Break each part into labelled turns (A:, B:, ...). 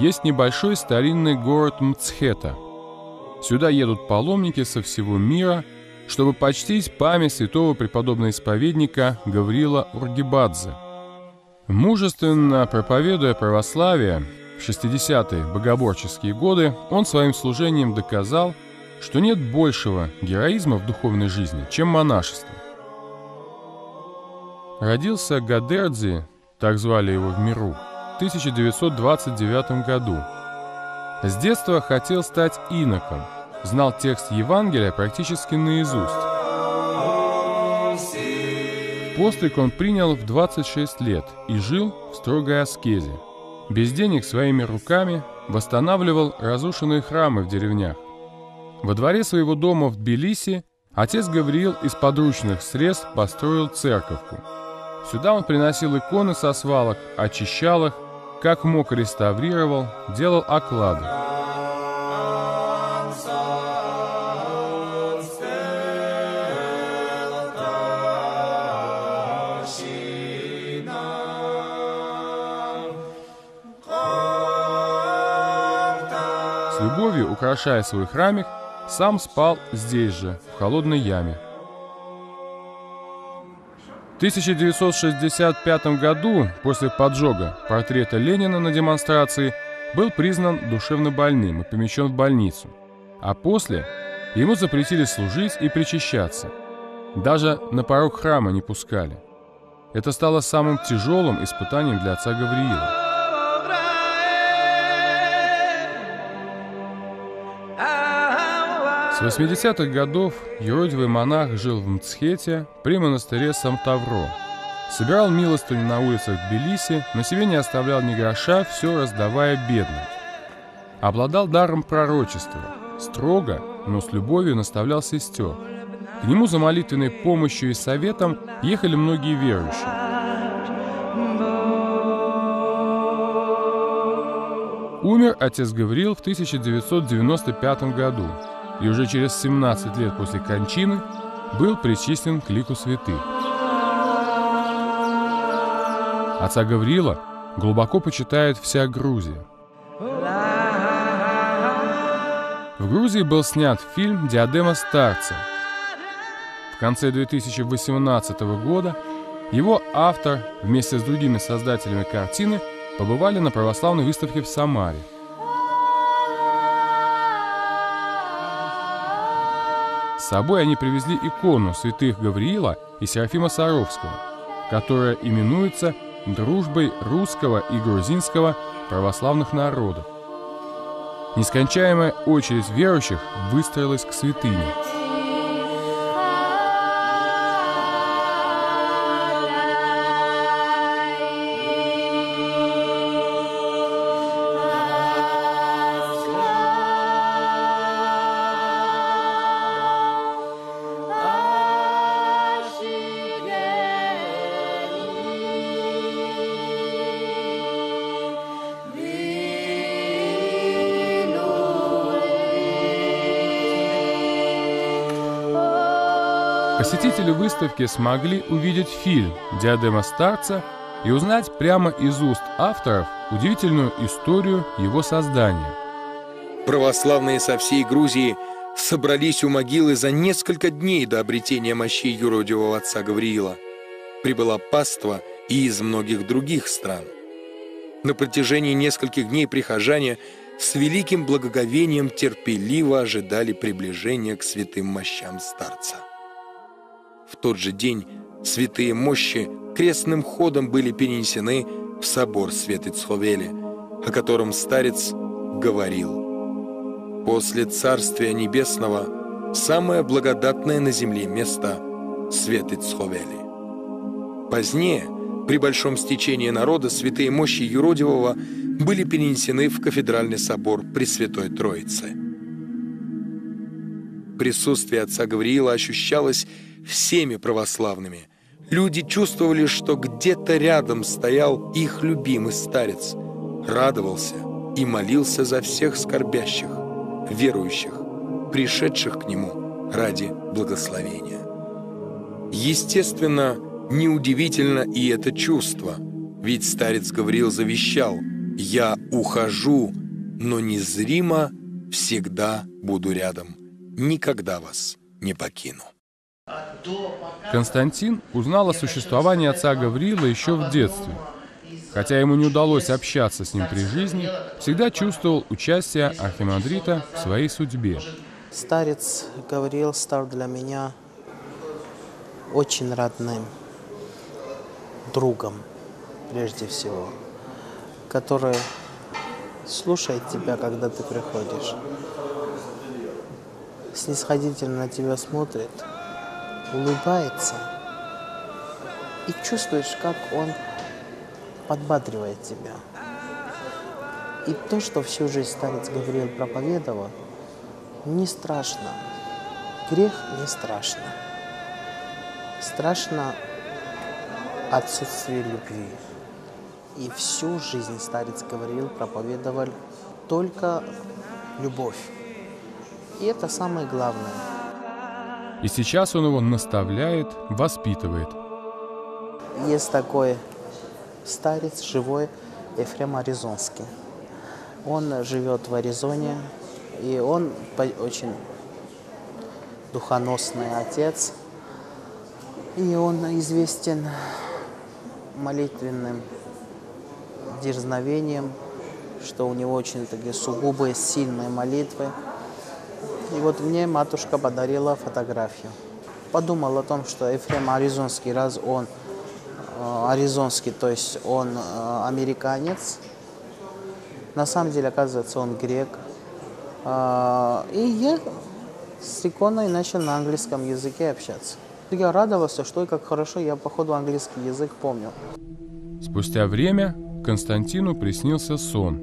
A: есть небольшой старинный город Мцхета. Сюда едут паломники со всего мира, чтобы почтить память святого преподобного исповедника Гавриила Ургибадзе. Мужественно проповедуя православие в 60-е богоборческие годы, он своим служением доказал, что нет большего героизма в духовной жизни, чем монашество. Родился Гадердзи, так звали его в миру, в 1929 году. С детства хотел стать иноком, знал текст Евангелия практически наизусть. Постриг он принял в 26 лет и жил в строгой аскезе. Без денег своими руками восстанавливал разрушенные храмы в деревнях. Во дворе своего дома в Тбилиси отец Гавриил из подручных средств построил церковку. Сюда он приносил иконы со свалок, очищал их, как мог реставрировал, делал оклады. С любовью, украшая свой храмик, сам спал здесь же, в холодной яме. В 1965 году, после поджога портрета Ленина на демонстрации, был признан душевнобольным и помещен в больницу. А после ему запретили служить и причащаться. Даже на порог храма не пускали. Это стало самым тяжелым испытанием для отца Гавриила. С 80-х годов юродивый монах жил в Мцхете при монастыре Самтавро. Собирал милостыню на улицах Тбилиси, но себе не оставлял ни гроша, все раздавая бедным. Обладал даром пророчества. Строго, но с любовью наставлял сестер. К нему за молитвенной помощью и советом ехали многие верующие. Умер отец Гавриил в 1995 году. И уже через 17 лет после кончины был причислен к лику святых. Отца Гавриила глубоко почитает вся Грузия. В Грузии был снят фильм «Диадема старца». В конце 2018 года его автор вместе с другими создателями картины побывали на православной выставке в Самаре. С собой они привезли икону святых Гавриила и Серафима Саровского, которая именуется «Дружбой русского и грузинского православных народов». Нескончаемая очередь верующих выстроилась к святыне. Посетители выставки смогли увидеть фильм «Диадема старца» и узнать прямо из уст авторов удивительную историю его создания.
B: Православные со всей Грузии собрались у могилы за несколько дней до обретения мощей юродивого отца Гавриила. Прибыла паства и из многих других стран. На протяжении нескольких дней прихожане с великим благоговением терпеливо ожидали приближения к святым мощам старца. В тот же день святые мощи крестным ходом были перенесены в собор Светицховели, о котором старец говорил: «После Царствия Небесного самое благодатное на земле место — Светицховели». Позднее, при большом стечении народа, святые мощи юродивого были перенесены в кафедральный собор Пресвятой Троицы. Присутствие отца Гавриила ощущалось всеми православными. Люди чувствовали, что где-то рядом стоял их любимый старец, радовался и молился за всех скорбящих, верующих, пришедших к нему ради благословения. Естественно, неудивительно и это чувство, ведь старец Гавриил завещал «Я ухожу, но незримо всегда буду рядом. Никогда вас не покину».
A: Константин узнал о существовании отца Гавриила еще в детстве. Хотя ему не удалось общаться с ним при жизни, всегда чувствовал участие архимандрита в своей судьбе.
C: Старец Гавриил стал для меня очень родным другом, прежде всего, который слушает тебя, когда ты приходишь, снисходительно на тебя смотрит, улыбается, и чувствуешь, как он подбадривает тебя. И то, что всю жизнь старец Гавриил проповедовал, не страшно. Грех не страшно. Страшно отсутствие любви. И всю жизнь старец Гавриил проповедовал только любовь. И это самое главное.
A: И сейчас он его наставляет, воспитывает.
C: Есть такой старец живой Ефрем Аризонский. Он живет в Аризоне, и он очень духоносный отец. И он известен молитвенным дерзновением, что у него очень такие сугубые, сильные молитвы. И вот мне матушка подарила фотографию. Подумал о том, что Ефрем Аризонский, раз он аризонский, то есть он американец, на самом деле, оказывается, он грек. И я с иконой начал на английском языке общаться. Я радовался, что как хорошо я, походу, английский язык помню.
A: Спустя время Константину приснился сон.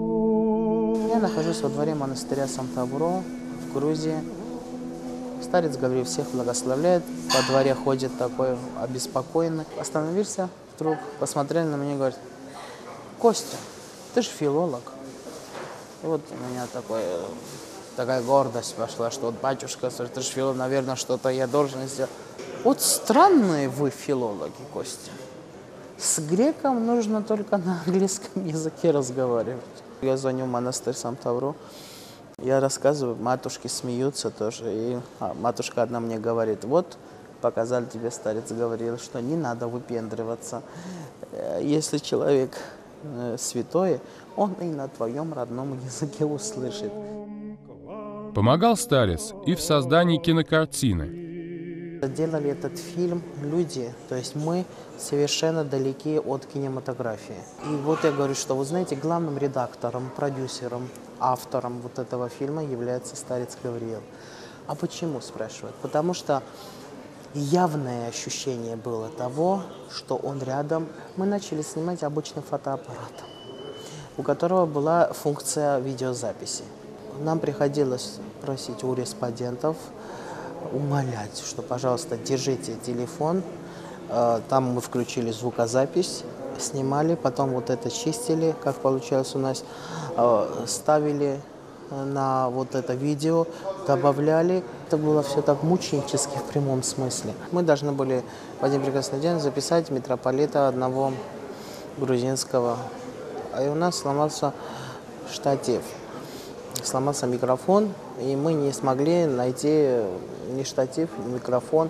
C: Я нахожусь во дворе монастыря Сан-Тавро в Грузии. Старец Гавриил всех благословляет. По дворе ходит такой обеспокоенный. Остановился, вдруг посмотрел на меня и говорит: «Костя, ты же филолог». И вот у меня такая гордость пошла, что вот батюшка, ты же филолог, наверное, что-то я должен сделать. Вот странные вы филологи, Костя. С греком нужно только на английском языке разговаривать. Я звоню в монастырь Сан-Тавро. Я рассказываю, матушки смеются тоже. И матушка одна мне говорит: вот, показал тебе старец Гавриил, что не надо выпендриваться. Если человек святой, он и на твоем родном языке услышит.
A: Помогал старец и в создании кинокартины.
C: Делали этот фильм люди, то есть мы совершенно далеки от кинематографии. И вот я говорю, что, вы знаете, главным редактором, продюсером, автором вот этого фильма является старец Гавриил. А почему, спрашивают? Потому что явное ощущение было того, что он рядом. Мы начали снимать обычным фотоаппаратом, у которого была функция видеозаписи. Нам приходилось просить у респондентов, умолять, что, пожалуйста, держите телефон. Там мы включили звукозапись, снимали, потом вот это чистили, как получалось у нас, ставили на вот это видео, добавляли. Это было все так мученически в прямом смысле. Мы должны были в один прекрасный день записать митрополита одного грузинского. И у нас сломался штатив, сломался микрофон, и мы не смогли найти ни штатив, ни микрофон.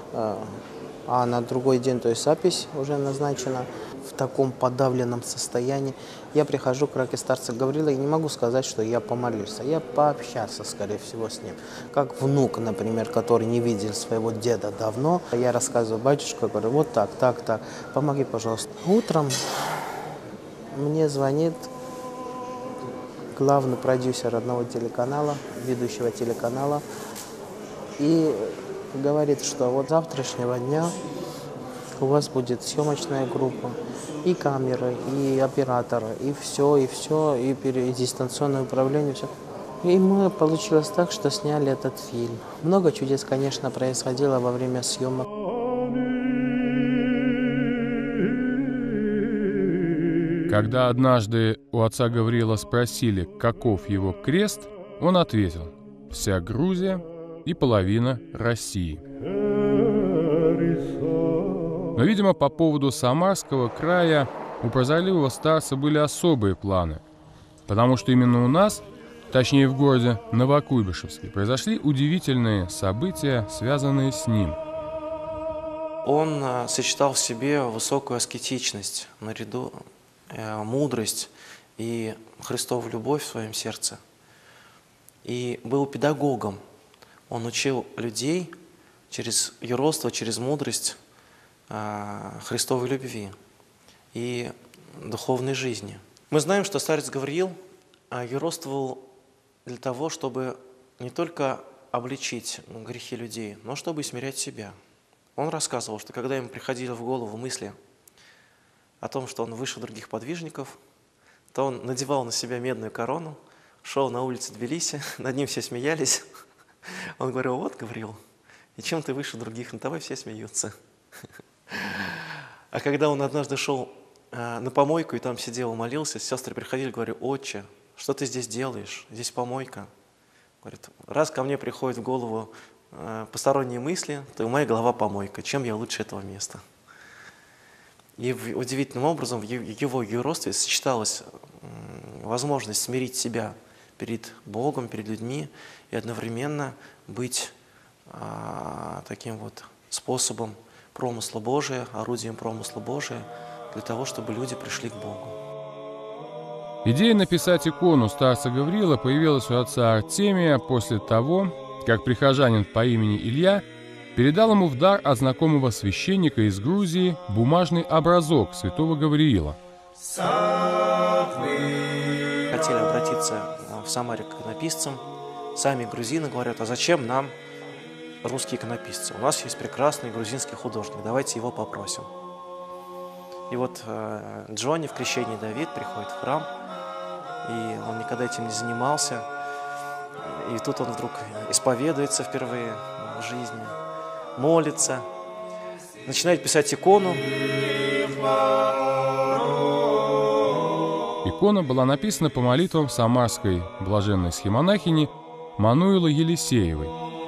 C: А на другой день, то есть запись уже назначена, в таком подавленном состоянии. Я прихожу к раке старца Гавриила и не могу сказать, что я помолился. Я пообщался, скорее всего, с ним. Как внук, например, который не видел своего деда давно. Я рассказываю: батюшка, говорю, вот так, помоги, пожалуйста. Утром мне звонит главный продюсер одного телеканала, ведущего телеканала, и говорит, что вот завтрашнего дня у вас будет съемочная группа, и камеры, и операторы, и все, и дистанционное управление, все. И мы получилось так, что сняли этот фильм. Много чудес, конечно, происходило во время съемок.
A: Когда однажды у отца Гавриила спросили, каков его крест, он ответил: «Вся Грузия и половина России». Но, видимо, по поводу Самарского края у прозорливого старца были особые планы, потому что именно у нас, точнее в городе Новокуйбышевске, произошли удивительные события, связанные с ним.
D: Он сочетал в себе высокую аскетичность, наряду мудрость и Христову любовь в своем сердце. И был педагогом. Он учил людей через юродство, через мудрость Христовой любви и духовной жизни. Мы знаем, что старец Гавриил юродствовал для того, чтобы не только обличить грехи людей, но чтобы и смирять себя. Он рассказывал, что когда ему приходили в голову мысли о том, что он выше других подвижников, то он надевал на себя медную корону, шел на улице Тбилиси, над ним все смеялись. Он говорил: вот, Гавриил, и чем ты выше других, над тобой все смеются. А когда он однажды шел на помойку и там сидел и молился, сестры приходили и говорили: отче, что ты здесь делаешь? Здесь помойка. Говорит: раз ко мне приходят в голову посторонние мысли, то моя голова помойка. Чем я лучше этого места? И удивительным образом в его юродстве сочеталась возможность смирить себя перед Богом, перед людьми и одновременно быть таким вот способом промысла Божия, орудием промысла Божия для того, чтобы люди пришли к Богу.
A: Идея написать икону старца Гавриила появилась у отца Артемия после того, как прихожанин по имени Илья передал ему в дар от знакомого священника из Грузии бумажный образок святого Гавриила.
D: Хотели обратиться в Самаре к иконописцам. Сами грузины говорят: а зачем нам русские иконописцы? У нас есть прекрасный грузинский художник, давайте его попросим. И вот Джонни в крещении Давид приходит в храм, и он никогда этим не занимался. И тут он вдруг исповедуется впервые в жизни, молится, начинает писать икону.
A: Икона была написана по молитвам самарской блаженной схемонахини Мануилы Елисеевой.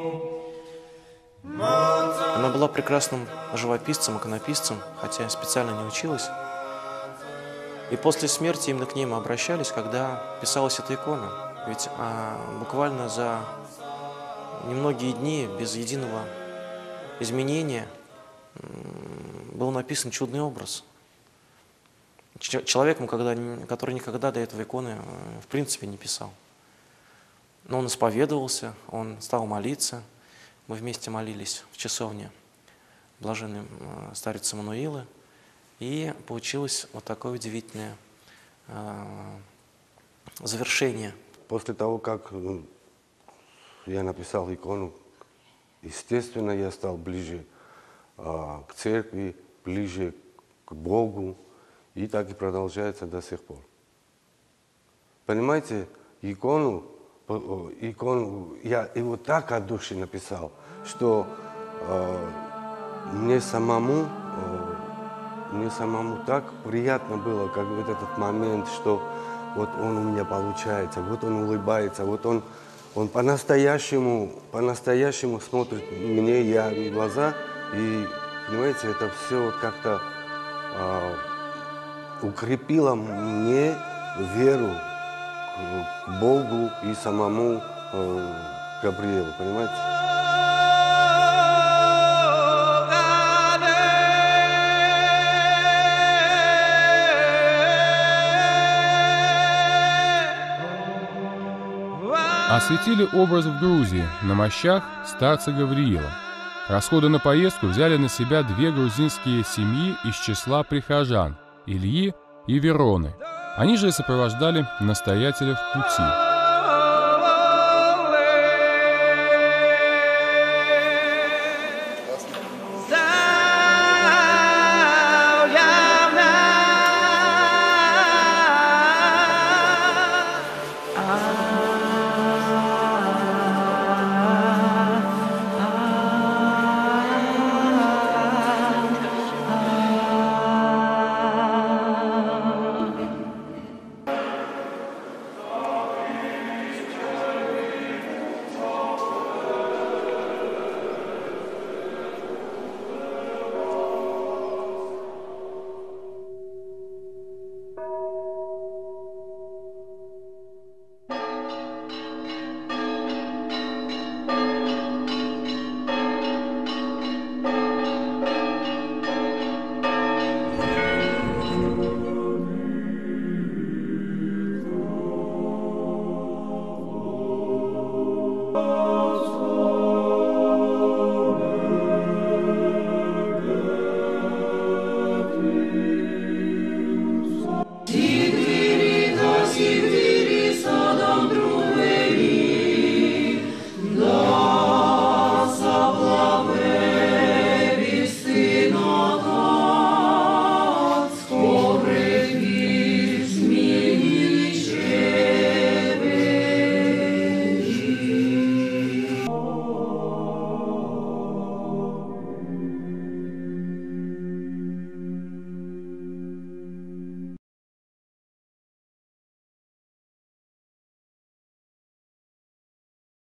D: Она была прекрасным живописцем, иконописцем, хотя специально не училась. И после смерти именно к ней мы обращались, когда писалась эта икона. Ведь буквально за немногие дни, без единого изменения, был написан чудный образ. Человеком, который никогда до этого иконы в принципе не писал. Но он исповедовался, он стал молиться. Мы вместе молились в часовне блаженной старицы Мануилы. И получилось вот такое удивительное завершение.
E: После того, как я написал икону, естественно, я стал ближе к церкви, ближе к Богу, и так и продолжается до сих пор. Понимаете, икону я его так от души написал, что мне самому так приятно было, как в этот момент, что вот он у меня получается, вот он улыбается, вот он по-настоящему смотрит мне, я в глаза. И, понимаете, это все вот как-то укрепило мне веру к Богу и самому Гавриилу, понимаете?
A: Осветили образ в Грузии на мощах старца Гавриила. Расходы на поездку взяли на себя две грузинские семьи из числа прихожан – Ильи и Вероны. Они же сопровождали настоятеля в пути.
D: Ah